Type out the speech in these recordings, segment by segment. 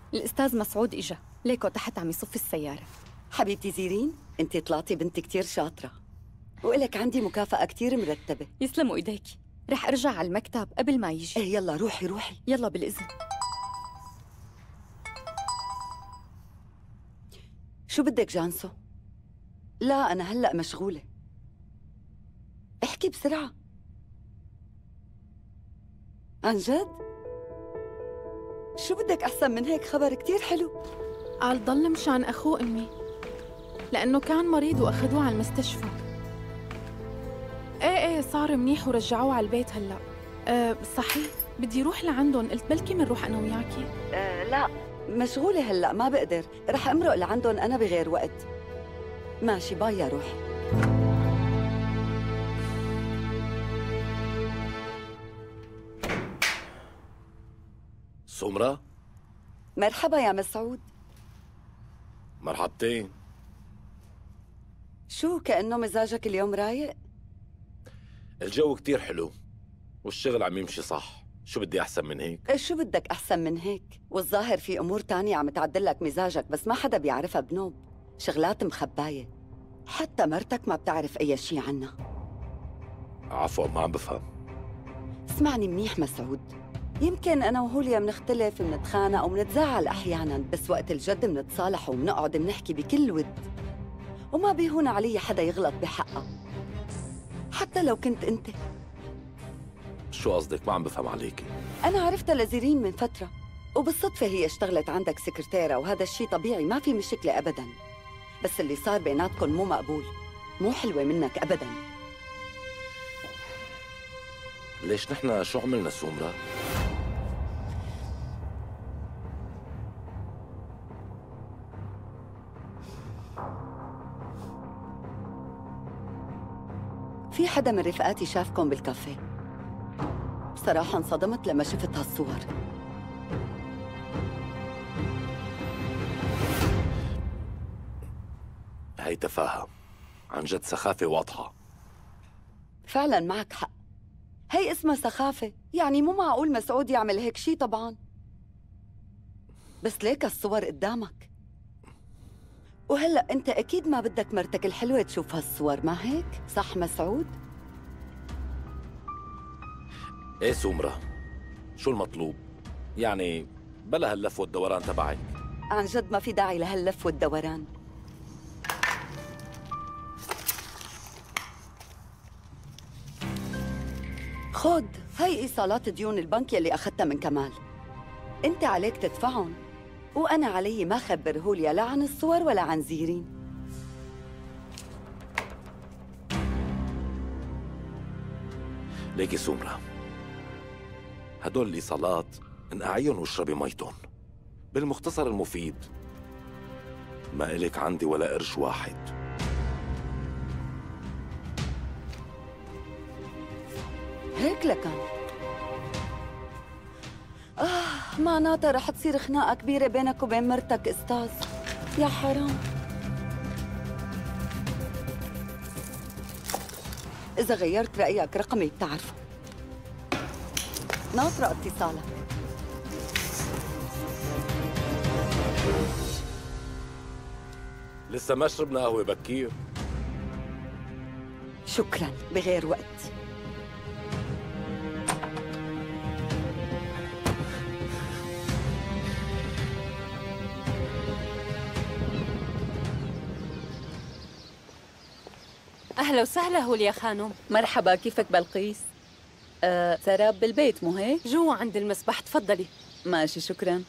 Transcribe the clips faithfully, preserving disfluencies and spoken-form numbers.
الأستاذ مسعود إجا، ليكو تحت عم يصف السيارة. حبيبتي زيرين، انت طلعتي بنت كتير شاطرة، وإلك عندي مكافأة كتير مرتبة. يسلموا إيديكي، رح أرجع على المكتب قبل ما يجي. ايه يلا روحي روحي. يلا بالإذن. شو بدك جانسو؟ لا أنا هلأ مشغولة. احكي بسرعة. عن جد؟ شو بدك أحسن من هيك؟ خبر كتير حلو. قال ضل مشان أخوه أمي، لأنه كان مريض وأخذوه على المستشفى. إيه إيه صار منيح ورجعوه على البيت هلأ. أه صحيح بدي روح لعندهم، قلت بلكي منروح أنا وياكي. أه لا مشغولة هلأ ما بقدر، رح أمرق لعندهم أنا بغير وقت. ماشي باي يا روحي. سمرة؟ مرحبا يا مسعود. مرحبتين. شو كأنه مزاجك اليوم رايق؟ الجو كتير حلو والشغل عم يمشي صح، شو بدي أحسن من هيك؟ شو بدك أحسن من هيك؟ والظاهر في أمور تانية عم تعدلك مزاجك بس ما حدا بيعرفها بنوب، شغلات مخباية، حتى مرتك ما بتعرف أي شي عنها. عفوا ما عم بفهم. اسمعني منيح مسعود، يمكن أنا وهوليا منختلف منتخانق أو منتزاعل أحياناً، بس وقت الجد منتصالح ومنقعد منحكي بكل ود، وما بيهون علي حدا يغلط بحقها حتى لو كنت أنت. شو قصدك؟ ما عم بفهم عليكي. أنا عرفتها لزيرين من فترة، وبالصدفة هي اشتغلت عندك سكرتيرة، وهذا الشيء طبيعي ما في مشكلة أبداً، بس اللي صار بيناتكم مو مقبول، مو حلوة منك أبداً. ليش نحن شو عملنا سمرة؟ في حدا من رفقاتي شافكم بالكافيه، بصراحة انصدمت لما شفت هالصور. هي تفاهة، عن جد سخافة واضحة. فعلاً معك حق، هي اسمها سخافة، يعني مو معقول مسعود يعمل هيك شي طبعاً، بس ليك الصور قدامك، وهلأ أنت أكيد ما بدك مرتك الحلوة تشوف هالصور، ما هيك؟ صح مسعود؟ ايه سمرة؟ شو المطلوب؟ يعني بلا هاللف والدوران تبعك. عن جد ما في داعي لهاللف والدوران. خد هاي إيصالات ديون البنك يلي أخذتها من كمال، أنت عليك تدفعهم، وأنا علي ما خبر هوليا لا عن الصور ولا عن زيرين. ليكي سمرة، هدول الإيصالات انقعيهم واشربي ميتهم. بالمختصر المفيد، ما إلك عندي ولا قرش واحد. هيك لكان آه معناتها رح تصير خناقة كبيرة بينك وبين مرتك أستاذ، يا حرام. إذا غيرت رأيك رقمي بتعرفه. ناطرة اتصالك. لسه ما شربنا قهوة بكير. شكراً، بغير وقت. أهلا وسهلا هوليا خانم. مرحبا، كيفك بلقيس؟ آه، سراب بالبيت مو هيك؟ جوا عند المسبح، تفضلي. ماشي شكرا.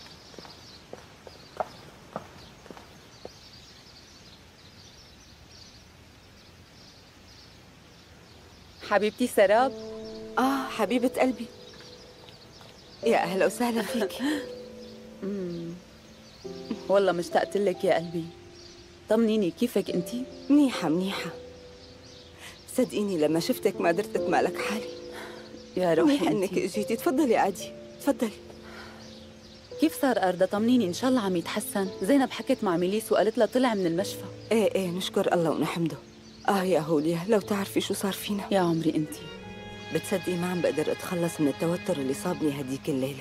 حبيبتي سراب. آه حبيبة قلبي، يا أهلا وسهلا فيك. والله مشتقت لك يا قلبي. طمنيني كيفك انتي؟ منيحة منيحة، صدقيني لما شفتك ما قدرت أتمالك حالي. يا روحي منيحة إنك اجيتي، تفضلي عادي تفضلي. كيف صار أردا؟ طمنيني، إن شاء الله عم يتحسن. زينب حكت مع ميليس وقالت لها طلع من المشفى. إيه إيه نشكر الله ونحمده. آه يا هوليا لو تعرفي شو صار فينا. يا عمري انتي بتصدقي ما عم بقدر أتخلص من التوتر اللي صابني هديك الليلة.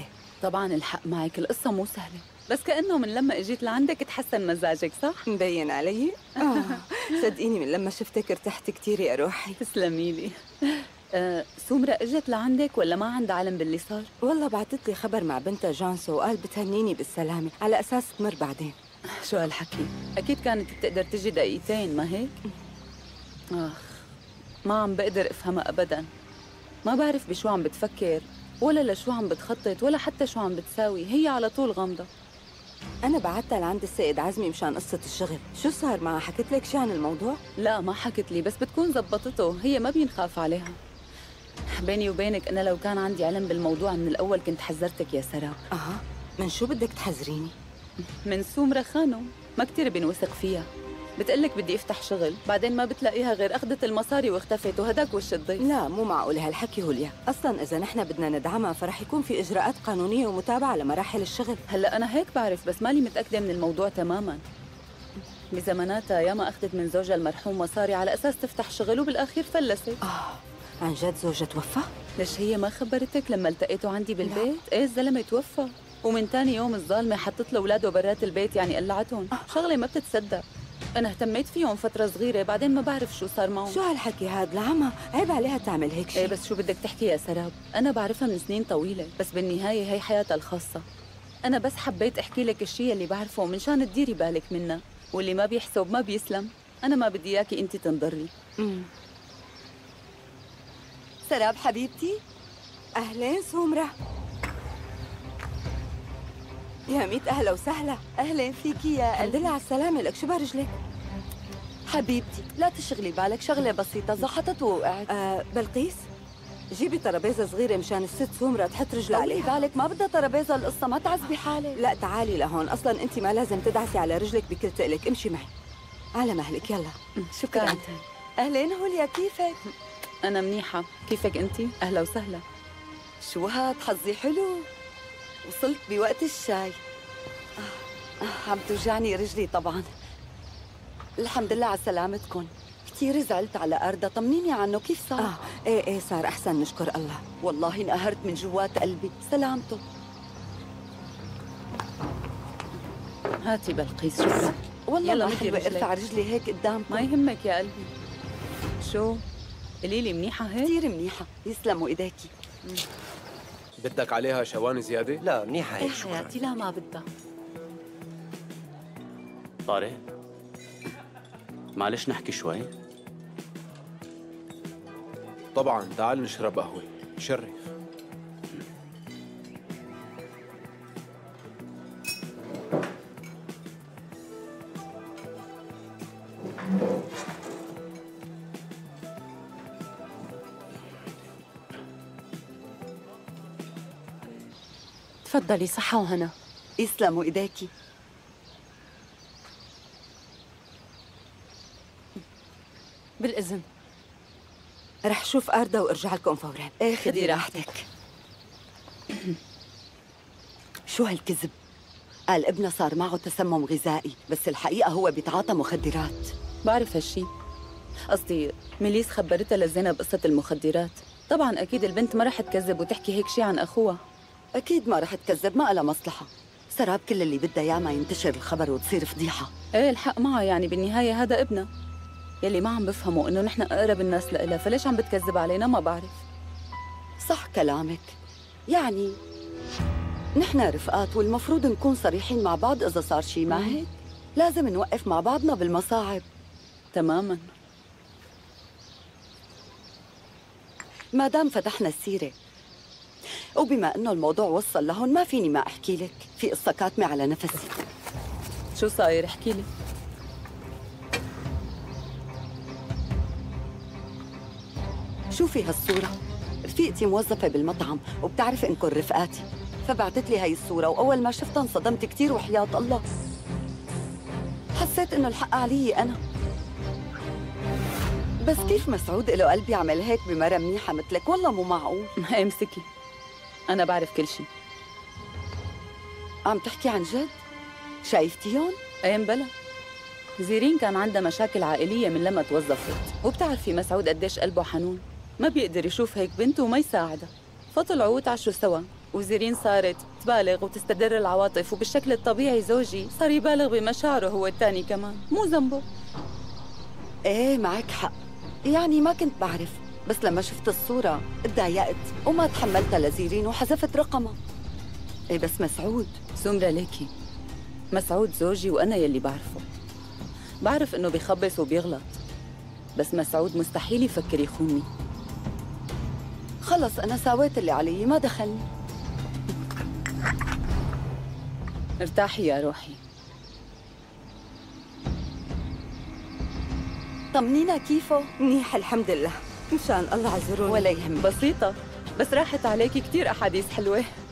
طبعا الحق معك، القصة مو سهلة، بس كأنه من لما اجيت لعندك تحسن مزاجك، صح؟ مبين علي؟ آه. صدقيني من لما شفتك ارتحت كتير يا روحي. تسلمي لي. أه سمرة اجت لعندك ولا ما عندها علم باللي صار؟ والله بعتت لي خبر مع بنتها جانسو وقال بتهنيني بالسلامة على أساس تمر بعدين. شو هالحكي؟ أكيد كانت بتقدر تجي دقيقتين، ما هيك؟ آخ، ما عم بقدر أفهمها أبداً. ما بعرف بشو عم بتفكر ولا لشو عم بتخطط ولا حتى شو عم بتساوي، هي على طول غامضة. أنا بعتها لعند السيد عزمي مشان قصة الشغل. شو صار معها؟ حكت لك شي عن الموضوع؟ لا ما حكت لي، بس بتكون زبطته، هي ما بينخاف عليها. بيني وبينك أنا لو كان عندي علم بالموضوع من الأول كنت حذرتك يا سراب. أها، من شو بدك تحذريني؟ من سمرة خانم، ما كتير بنوثق فيها. بتقلك بدي افتح شغل، بعدين ما بتلاقيها غير اخذت المصاري واختفت وهداك وش الضيف. لا مو معقول هالحكي هوليا، اصلا اذا نحن بدنا ندعمها فرح يكون في اجراءات قانونيه ومتابعه لمراحل الشغل. هلا انا هيك بعرف، بس مالي متاكده من الموضوع تماما. بزماناتها ياما اخذت من زوجها المرحوم مصاري على اساس تفتح شغل وبالاخير فلست. اه عن جد زوجها توفى؟ ليش هي ما خبرتك لما التقيته عندي بالبيت؟ لا. ايه الزلمه توفى، ومن تاني يوم الظالمه حطت له اولاده برات البيت، يعني قلعتهم. آه. شغله ما بتتصدق. أنا اهتميت فيهم فترة صغيرة، بعدين ما بعرف شو صار معهم. شو هالحكي هاد لعمة؟ عيب عليها تعمل هيك شيء. إيه بس شو بدك تحكي يا سراب؟ أنا بعرفها من سنين طويلة، بس بالنهاية هي حياتها الخاصة. أنا بس حبيت أحكي لك الشيء اللي بعرفه منشان تديري بالك منه، واللي ما بيحسب ما بيسلم. أنا ما بدي إياكي أنت تنضري. امم سراب حبيبتي. أهلين سمرة. يا ميت أهلا وسهلا. أهلين فيكي يا الحمد لله على السلامة. لك شو برجلك؟ حبيبتي لا تشغلي بالك، شغلة بسيطة زحطت ووقعت. آه بلقيس جيبي ترابيزة صغيرة مشان الست سمرة تحط رجلها عليها. بالك ما بدها ترابيزة القصة، ما تعذبي حالك. لا تعالي لهون، أصلا أنت ما لازم تدعسي على رجلك بكل تقلك. امشي معي على مهلك يلا. شكرا. أهلين هوليا، كيفك؟ أنا منيحة، كيفك أنت؟ أهلا وسهلا. شو هاد حظي حلو، وصلت بوقت الشاي. آه. آه. عم توجعني رجلي طبعا. الحمد لله على سلامتكم. كثير زعلت على أردا، طمنيني عنه كيف صار؟ آه إيه إيه صار أحسن نشكر الله. والله انقهرت من جوات قلبي، سلامته. هاتي بلقيس. شكرا. والله ما حلوة ارفع رجلي هيك قدامكم. ما يهمك يا قلبي. شو؟ قولي لي منيحة هيك؟ كثير منيحة، يسلموا ايديكي. بدك عليها شواني زيادة؟ لا منيحة هيك. ايه حياتي لا ما بدها. طارق معلش نحكي شوي. طبعا تعال نشرب قهوة. شرف. تفضلي، صحة وهنا. يسلموا ايديكي. بالإذن. رح شوف أردا وارجع لكم فورا. ايه خدي راحتك. شو هالكذب؟ قال ابنها صار معه تسمم غذائي، بس الحقيقة هو بيتعاطى مخدرات. بعرف هالشي. قصدي ميليس خبرتها لزينب قصة المخدرات. طبعا أكيد البنت ما رح تكذب وتحكي هيك شي عن أخوها. أكيد ما رح تكذب، ما لها مصلحة. سراب كل اللي بدها إياه ما ينتشر الخبر وتصير فضيحة. إيه الحق معها، يعني بالنهاية هذا ابنها. يلي ما عم بفهموا إنه نحن أقرب الناس لإلها، فليش عم بتكذب علينا ما بعرف. صح كلامك، يعني نحن رفقات والمفروض نكون صريحين مع بعض إذا صار شي، ما هيك؟ لازم نوقف مع بعضنا بالمصاعب. تماماً. ما دام فتحنا السيرة وبما إنه الموضوع وصل لهون، ما فيني ما أحكي لك في قصة كاتمة على نفسي. شو صاير؟ احكي لي. شوفي هالصورة، رفيقتي موظفة بالمطعم وبتعرف إنكم رفقاتي، فبعتت لي هاي الصورة، وأول ما شفتها انصدمت كتير وحياة الله. حسيت إنه الحق علي أنا. بس كيف مسعود له قلب يعمل هيك بمرة منيحة مثلك؟ والله مو معقول. امسكي، أنا بعرف كل شيء. عم تحكي عن جد؟ شايفتيهم؟ ايه مبلا. زيرين كان عندها مشاكل عائلية من لما توظفت، وبتعرفي مسعود قديش قلبه حنون، ما بيقدر يشوف هيك بنت وما يساعدها، فطلعوا وتعشوا سوا، وزيرين صارت تبالغ وتستدر العواطف، وبالشكل الطبيعي زوجي صار يبالغ بمشاعره هو الثاني كمان، مو ذنبه. ايه معك حق، يعني ما كنت بعرف، بس لما شفت الصورة اتضايقت وما تحملتها لزيرين وحذفت رقمها. ايه بس مسعود. سمرة ليكي، مسعود زوجي وأنا يلي بعرفه. بعرف إنه بيخبص وبيغلط، بس مسعود مستحيل يفكر يخونني. خلص أنا سويت اللي علي، ما دخلني. ارتاحي يا روحي. طمنينا كيفه؟ منيح الحمد لله، مشان الله عذروني. ولا يهمك. بسيطة، بس راحت عليكي كتير أحاديث حلوة.